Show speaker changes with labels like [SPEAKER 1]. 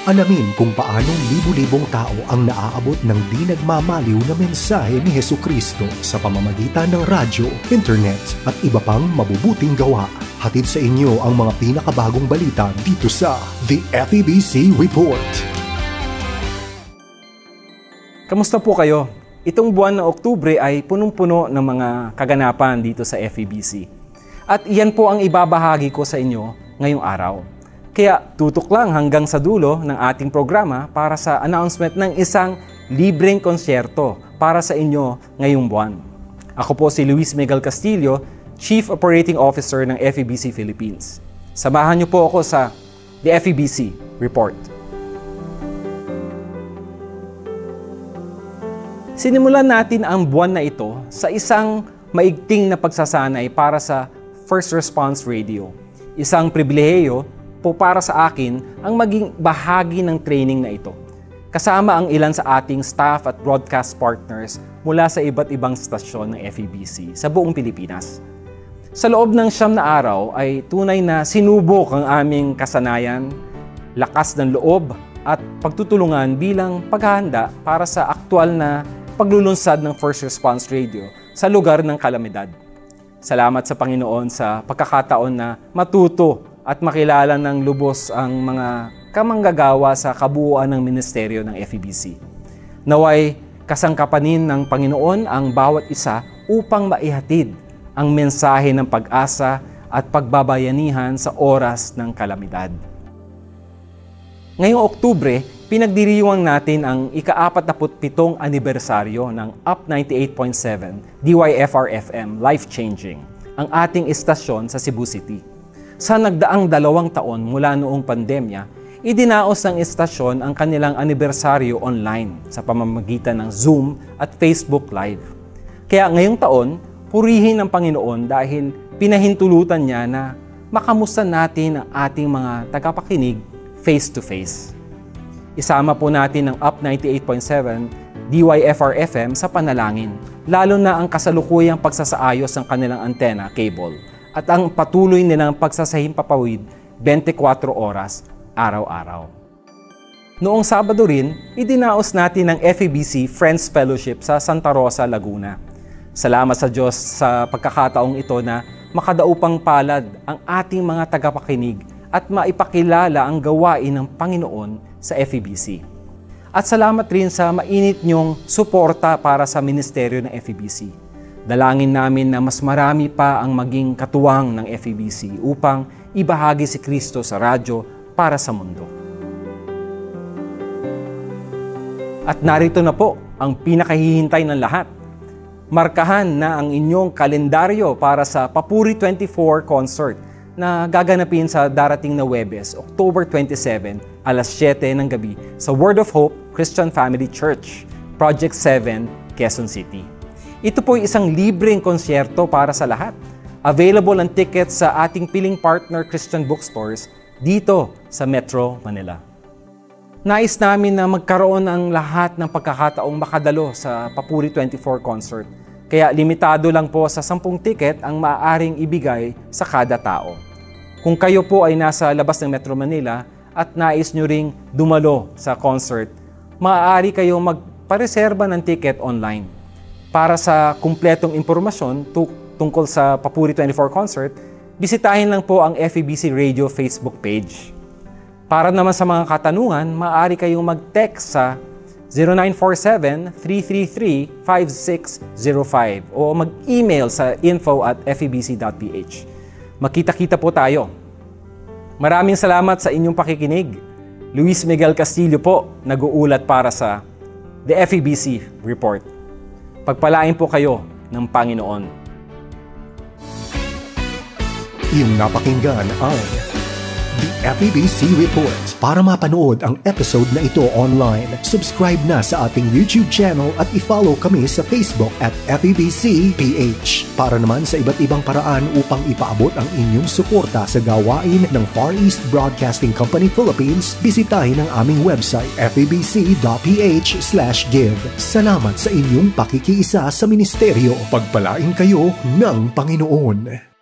[SPEAKER 1] Alamin kung paanong libu-libong tao ang naaabot ng di nagmamaliw na mensahe ni Hesukristo sa pamamagitan ng radyo, internet at iba pang mabubuting gawa. Hatid sa inyo ang mga pinakabagong balita dito sa The FEBC Report.
[SPEAKER 2] Kamusta po kayo? Itong buwan ng Oktubre ay punong-puno ng mga kaganapan dito sa FEBC. At iyan po ang ibabahagi ko sa inyo ngayong araw. Kaya tutok lang hanggang sa dulo ng ating programa para sa announcement ng isang libreng konsyerto para sa inyo ngayong buwan. Ako po si Luis Miguel Castillo, Chief Operating Officer ng FEBC Philippines. Samahan niyo po ako sa The FEBC Report. Sinimulan natin ang buwan na ito sa isang maigting na pagsasanay para sa First Response Radio. Isang pribilehiyo po para sa akin ang maging bahagi ng training na ito. Kasama ang ilan sa ating staff at broadcast partners mula sa iba't ibang stasyon ng FEBC sa buong Pilipinas. Sa loob ng 9 na araw ay tunay na sinubok ang aming kasanayan, lakas ng loob at pagtutulungan bilang paghahanda para sa aktual na paglulunsad ng First Response Radio sa lugar ng kalamidad. Salamat sa Panginoon sa pagkakataon na matuto at makilala ng lubos ang mga kamanggagawa sa kabuuan ng ministeryo ng FEBC. Naway kasangkapanin ng Panginoon ang bawat isa upang maihatid ang mensahe ng pag-asa at pagbabayanihan sa oras ng kalamidad. Ngayong Oktubre, pinagdiriwang natin ang ika-47 anibersaryo ng UP 98.7 DYFR-FM Life Changing, ang ating istasyon sa Cebu City. Sa nagdaang 2 taon mula noong pandemya, idinaos ng istasyon ang kanilang anibersaryo online sa pamamagitan ng Zoom at Facebook Live. Kaya ngayong taon, purihin ng Panginoon dahil pinahintulutan niya na makamusta natin ang ating mga tagapakinig face-to-face. Isama po natin ang UP 98.7 DYFR-FM sa panalangin, lalo na ang kasalukuyang pagsasaayos ng kanilang antena cable at ang patuloy nilang pagsasahimpapawid 24 oras, araw-araw. Noong Sabado rin, idinaos natin ang FEBC Friends Fellowship sa Santa Rosa, Laguna. Salamat sa Diyos sa pagkakataong ito na makadaupang palad ang ating mga tagapakinig at maipakilala ang gawain ng Panginoon sa FEBC. At salamat rin sa mainit niyong suporta para sa ministeryo ng FEBC. Dalangin namin na mas marami pa ang maging katuwang ng FEBC upang ibahagi si Kristo sa radyo para sa mundo. At narito na po ang pinakahihintay ng lahat. Markahan na ang inyong kalendaryo para sa Papuri 24 concert na gaganapin sa darating na Huwebes, October 27, alas 7 ng gabi sa Word of Hope Christian Family Church, Project 7, Quezon City. Ito po ay isang libreng konsyerto para sa lahat. Available ang tickets sa ating piling partner Christian bookstores dito sa Metro Manila. Nais namin na magkaroon ang lahat ng pagkakataong makadalo sa Papuri 24 concert. Kaya limitado lang po sa 10 ticket ang maaaring ibigay sa kada tao. Kung kayo po ay nasa labas ng Metro Manila at nais nyo ring dumalo sa concert, maaari kayong magpareserba ng ticket online. Para sa kumpletong impormasyon tungkol sa Papuri 24 concert, bisitahin lang po ang FEBC Radio Facebook page. Para naman sa mga katanungan, maaari kayong mag-text sa 0947-333-5605 o mag-email sa info@febc.ph. Magkita-kita po tayo. Maraming salamat sa inyong pakikinig. Luis Miguel Castillo po, nag-uulat para sa The FEBC Report. Pagpalain po kayo ng Panginoon.
[SPEAKER 1] Iyong napakinggan ang The FEBC Report. Para mapanood ang episode na ito online, subscribe na sa ating YouTube channel at i-follow kami sa Facebook at FEBC-PH. Para naman sa iba't ibang paraan upang ipaabot ang inyong suporta sa gawain ng Far East Broadcasting Company Philippines, bisitahin ang aming website febc.ph/give. Salamat sa inyong pakikiisa sa ministeryo. Pagpalain kayo ng Panginoon.